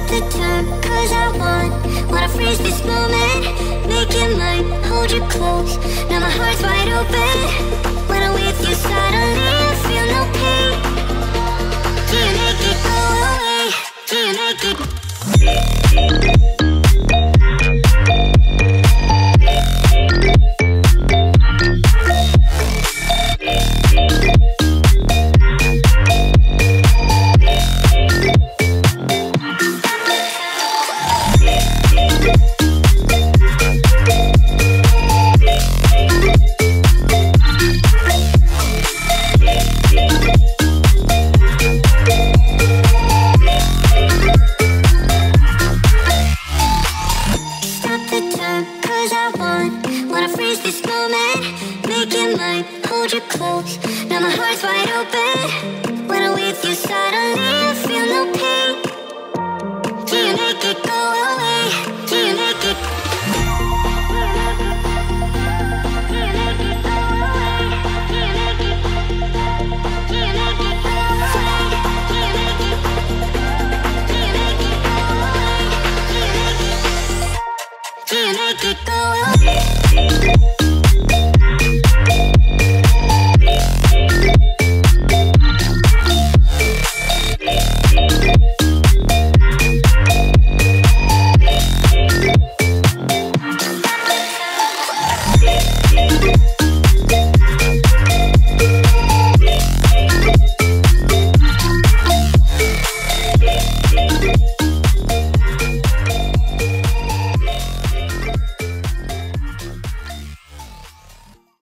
the time, cause I wanna freeze this moment. Make it mine, hold you close. Now my heart's wide open. When I'm with you suddenly I feel no pain.